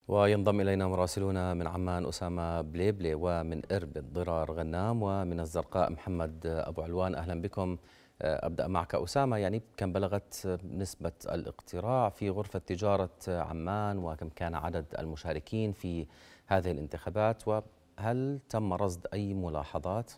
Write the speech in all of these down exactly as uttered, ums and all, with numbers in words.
وينضم إلينا مراسلون من عمان أسامة بليبلي، ومن إربد ضرار غنام، ومن الزرقاء محمد أبو علوان. أهلا بكم. أبدأ معك أسامة، يعني كم بلغت نسبة الاقتراع في غرفة تجارة عمان، وكم كان عدد المشاركين في هذه الانتخابات، وهل تم رصد أي ملاحظات؟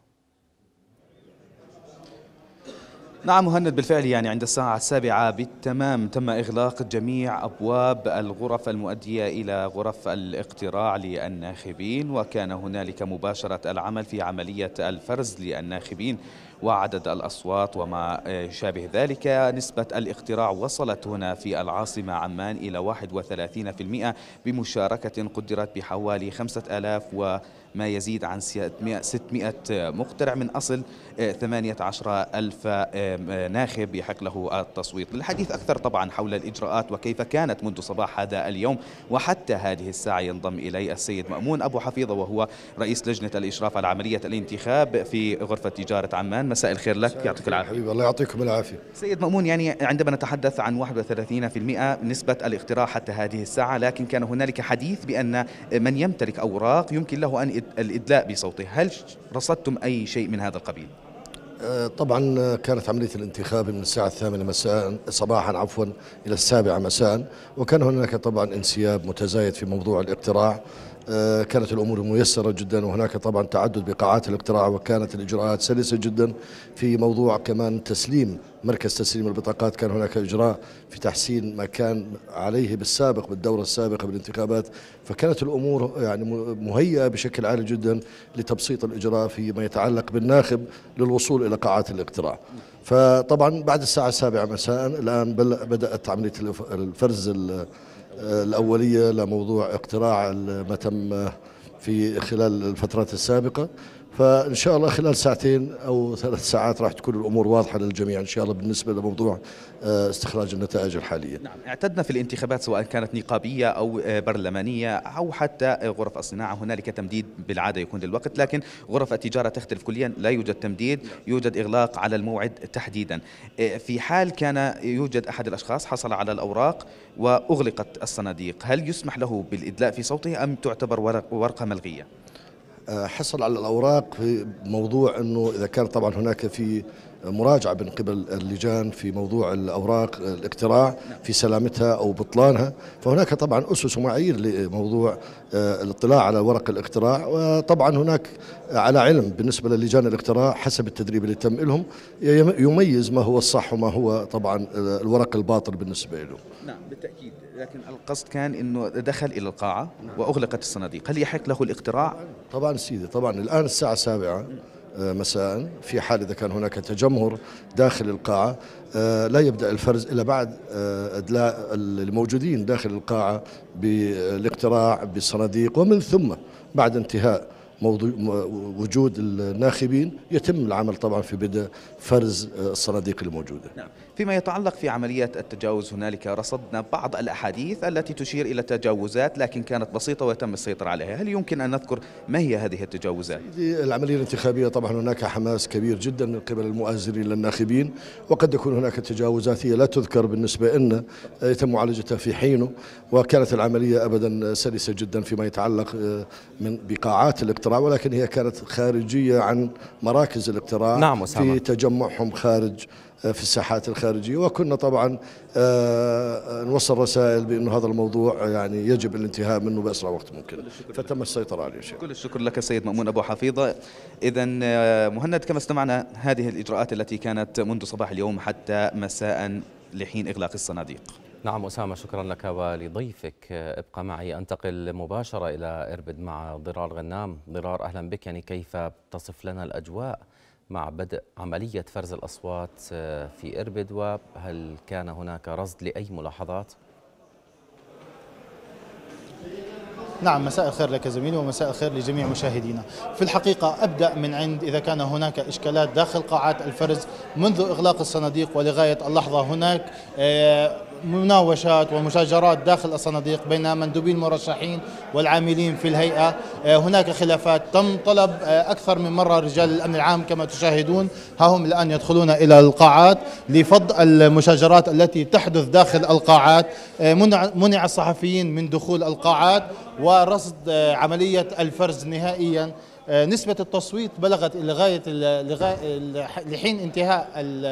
نعم مهند، بالفعل يعني عند الساعة السابعة بالتمام تم إغلاق جميع أبواب الغرف المؤدية إلى غرف الاقتراع للناخبين، وكان هنالك مباشرة العمل في عملية الفرز للناخبين وعدد الأصوات وما يشابه ذلك. نسبة الاقتراع وصلت هنا في العاصمة عمان إلى واحد وثلاثين بالمئة بمشاركة قدرت بحوالي خمسة آلاف وما يزيد عن ستمئة مقترع من أصل ثمانية عشر ألف ناخب يحق له التصويت. للحديث أكثر طبعا حول الإجراءات وكيف كانت منذ صباح هذا اليوم وحتى هذه الساعة ينضم إلي السيد مأمون أبو حفيظة، وهو رئيس لجنة الإشراف على عملية الانتخاب في غرفة تجارة عمان. مساء الخير لك، يعطيك العافية. حبيبي الله يعطيكم العافية. سيد مأمون، يعني عندما نتحدث عن واحد وثلاثين بالمئة نسبة الاقتراع حتى هذه الساعة، لكن كان هنالك حديث بأن من يمتلك أوراق يمكن له أن الإدلاء بصوته، هل رصدتم أي شيء من هذا القبيل؟ طبعا كانت عملية الانتخاب من الساعة الثامنة مساء صباحا عفوا إلى السابعة مساء، وكان هناك طبعا انسياب متزايد في موضوع الاقتراع. كانت الأمور ميسرة جدا، وهناك طبعا تعدد بقاعات الاقتراع، وكانت الإجراءات سلسة جدا في موضوع كمان تسليم مركز تسليم البطاقات. كان هناك إجراء في تحسين ما كان عليه بالسابق بالدورة السابقة بالانتخابات، فكانت الأمور يعني مهيئة بشكل عالي جدا لتبسيط الإجراء فيما يتعلق بالناخب للوصول إلى قاعات الاقتراع. فطبعا بعد الساعة السابعة مساء الآن بدأت عملية الفرز الأولية لموضوع اقتراع ما تم في خلال الفترات السابقة، فإن شاء الله خلال ساعتين أو ثلاث ساعات راح تكون الأمور واضحة للجميع إن شاء الله بالنسبة لموضوع استخراج النتائج الحالية. نعم، اعتدنا في الانتخابات سواء كانت نقابية أو برلمانية أو حتى غرف الصناعة هنالك تمديد بالعادة يكون للوقت، لكن غرف التجارة تختلف كليا، لا يوجد تمديد، يوجد إغلاق على الموعد تحديدا. في حال كان يوجد أحد الأشخاص حصل على الأوراق وأغلقت الصناديق، هل يسمح له بالإدلاء في صوته أم تعتبر ورقة ملغية؟ حصل على الأوراق في موضوع أنه إذا كان طبعا هناك في مراجعة من قبل اللجان في موضوع الأوراق الاقتراع في سلامتها أو بطلانها، فهناك طبعا أسس ومعايير لموضوع الاطلاع على ورق الاقتراع. وطبعا هناك على علم بالنسبة للجان الاقتراع حسب التدريب اللي تم لهم يميز ما هو الصح وما هو طبعا الورق الباطل بالنسبة له. نعم بالتأكيد، لكن القصد كان أنه دخل إلى القاعة وأغلقت الصناديق، هل يحق له الاقتراع؟ طبعا سيدي، طبعا الآن الساعة السابعة مساء في حال إذا كان هناك تجمهر داخل القاعة لا يبدأ الفرز إلا بعد إدلاء الموجودين داخل القاعة بالاقتراع بالصناديق، ومن ثم بعد انتهاء موضوع وجود الناخبين يتم العمل طبعا في بدء فرز الصناديق الموجودة. نعم. فيما يتعلق في عملية التجاوز هنالك رصدنا بعض الأحاديث التي تشير إلى تجاوزات لكن كانت بسيطة وتم السيطرة عليها، هل يمكن أن نذكر ما هي هذه التجاوزات؟ العملية الانتخابية طبعا هناك حماس كبير جدا من قبل المؤازرين للناخبين، وقد يكون هناك تجاوزات هي لا تذكر بالنسبة لنا يتم معالجتها في حينه، وكانت العملية أبدا سلسة جدا فيما يتعلق من بقاعات الاقتراع، ولكن هي كانت خارجية عن مراكز الاقتراع. نعم في تجمعهم خارج في الساحات الخارجية، وكنا طبعا نوصل رسائل بأنه هذا الموضوع يعني يجب الانتهاء منه بأسرع وقت ممكن، فتم السيطرة عليه. كل الشكر لك سيد مأمون أبو حفيظة. إذا مهند، كما استمعنا هذه الإجراءات التي كانت منذ صباح اليوم حتى مساء لحين إغلاق الصناديق. نعم أسامة، شكرا لك ولضيفك. ابقى معي، أنتقل مباشرة إلى إربد مع ضرار غنام. ضرار أهلا بك، يعني كيف تصف لنا الأجواء مع بدء عملية فرز الأصوات في إربد، وهل كان هناك رصد لأي ملاحظات؟ نعم، مساء الخير لك زميلي ومساء الخير لجميع مشاهدينا. في الحقيقة أبدأ من عند إذا كان هناك إشكالات داخل قاعات الفرز منذ إغلاق الصناديق ولغاية اللحظة هناك مناوشات ومشاجرات داخل الصناديق بين مندوبين المرشحين والعاملين في الهيئة. هناك خلافات، تم طلب أكثر من مرة رجال الأمن العام كما تشاهدون، ها هم الآن يدخلون إلى القاعات لفض المشاجرات التي تحدث داخل القاعات. منع, منع الصحفيين من دخول القاعات ورصد عملية الفرز نهائيا. نسبة التصويت بلغت لغاية لحين انتهاء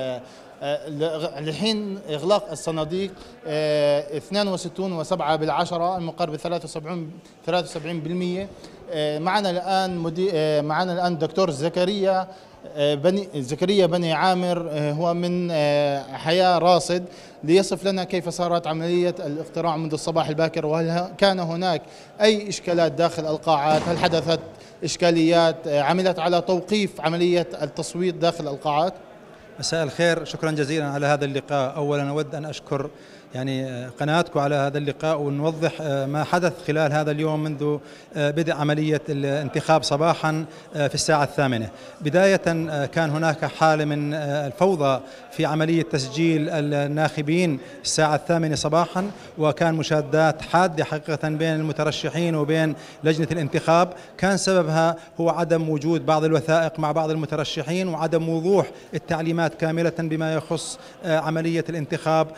لحين إغلاق الصناديق اثنين وستين فاصلة سبعة بالعشرة المقارب ثلاثة وسبعين بالمئة. معنا الآن مدير معنا الآن الدكتور زكريا بني زكريا بني عامر، هو من حياة راصد، ليصف لنا كيف صارت عملية الاقتراع منذ الصباح الباكر، وهل كان هناك أي إشكالات داخل القاعات، هل حدثت إشكاليات عملت على توقيف عملية التصويت داخل القاعات؟ مساء الخير، شكرا جزيلا على هذا اللقاء. أولا أود أن أشكر يعني قناتكم على هذا اللقاء ونوضح ما حدث خلال هذا اليوم منذ بدء عملية الانتخاب صباحا في الساعة الثامنة. بداية كان هناك حالة من الفوضى في عملية تسجيل الناخبين الساعة الثامنة صباحا، وكان مشادات حادة حقيقة بين المترشحين وبين لجنة الانتخاب، كان سببها هو عدم وجود بعض الوثائق مع بعض المترشحين وعدم وضوح التعليمات كاملة بما يخص عملية الانتخاب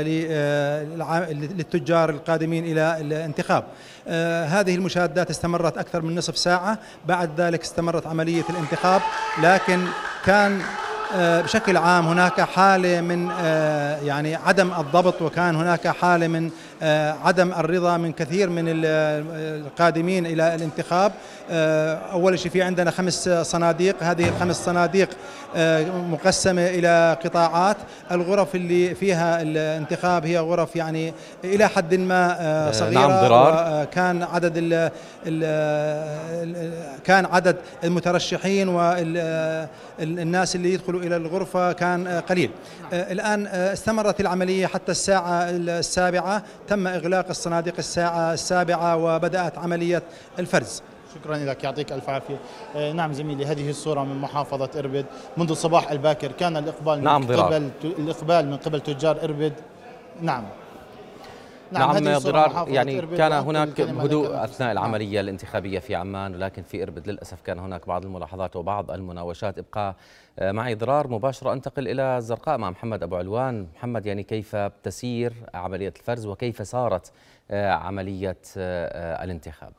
للتجار القادمين إلى الانتخاب. هذه المشادات استمرت أكثر من نصف ساعة، بعد ذلك استمرت عملية الانتخاب، لكن كان بشكل عام هناك حالة من يعني عدم الضبط، وكان هناك حالة من عدم الرضا من كثير من القادمين إلى الانتخاب. أول شيء في عندنا خمس صناديق، هذه الخمس صناديق مقسمة إلى قطاعات. الغرف اللي فيها الانتخاب هي غرف يعني إلى حد ما صغيرة. نعم ضرار. كان عدد ال ال كان عدد المترشحين والناس اللي يدخلوا إلى الغرفة كان قليل. الآن استمرت العملية حتى الساعة السابعة، تم إغلاق الصناديق الساعة السابعة وبدأت عملية الفرز. شكرا لك، يعطيك ألف عافية. نعم زميلي، هذه الصورة من محافظة إربد منذ الصباح الباكر، كان الإقبال نعم من قبل الإقبال من قبل تجار إربد. نعم نعم, نعم ضرار. يعني كان هناك هدوء أثناء العملية نعم. الانتخابية في عمان، ولكن في إربد للأسف كان هناك بعض الملاحظات وبعض المناوشات. ابقى معي ضرار مباشرة، أنتقل إلى الزرقاء مع محمد أبو علوان. محمد، يعني كيف تسير عملية الفرز وكيف صارت عملية الانتخاب؟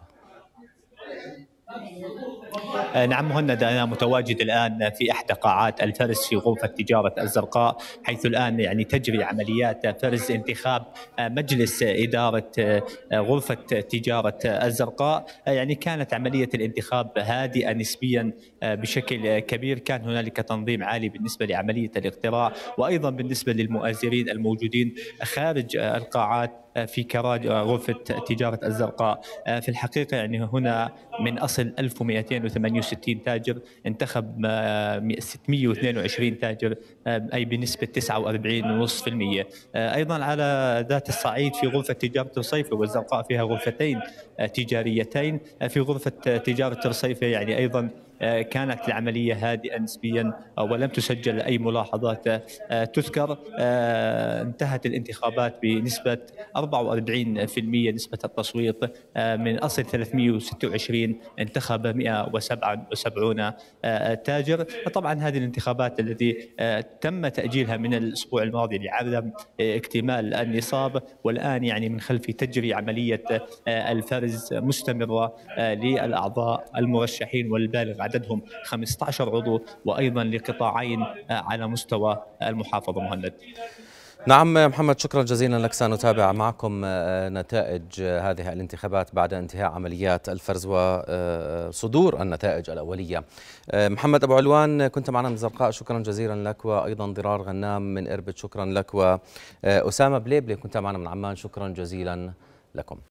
نعم مهند، أنا متواجد الآن في إحدى قاعات الفرز في غرفة تجارة الزرقاء، حيث الآن يعني تجري عمليات فرز انتخاب مجلس إدارة غرفة تجارة الزرقاء. يعني كانت عملية الانتخاب هادئة نسبيا بشكل كبير، كان هنالك تنظيم عالي بالنسبة لعملية الاقتراع، وأيضا بالنسبة للمؤازرين الموجودين خارج القاعات في كراج غرفة تجارة الزرقاء. في الحقيقة يعني هنا من أصل ألف ومئتين وثمانية وستين تاجر انتخب ستمئة واثنين وعشرين تاجر، أي بنسبة تسعة وأربعين فاصلة خمسة بالمئة. أيضا على ذات الصعيد في غرفة تجارة رصيفة والزرقاء فيها غرفتين تجاريتين. في غرفة تجارة رصيفة يعني أيضا كانت العملية هادئة نسبيا ولم تسجل أي ملاحظات تذكر. انتهت الانتخابات بنسبة أربعة وأربعين بالمئة نسبة التصويت، من أصل ثلاثمئة وستة وعشرين انتخب مئة وسبعة وسبعين تاجر. طبعا هذه الانتخابات التي تم تأجيلها من الأسبوع الماضي لعدم اكتمال النصاب، والآن يعني من خلفه تجري عملية الفرز مستمرة للأعضاء المرشحين والبالغ عددهم خمسة عشر عضو، وأيضا لقطاعين على مستوى المحافظة. مهند. نعم محمد، شكرا جزيلا لك. سنتابع معكم نتائج هذه الانتخابات بعد انتهاء عمليات الفرز وصدور النتائج الأولية. محمد أبو علوان كنت معنا من الزرقاء، شكرا جزيلا لك، وأيضا ضرار غنام من إربد شكرا لك، وأسامة بليبلي كنت معنا من عمان، شكرا جزيلا لكم.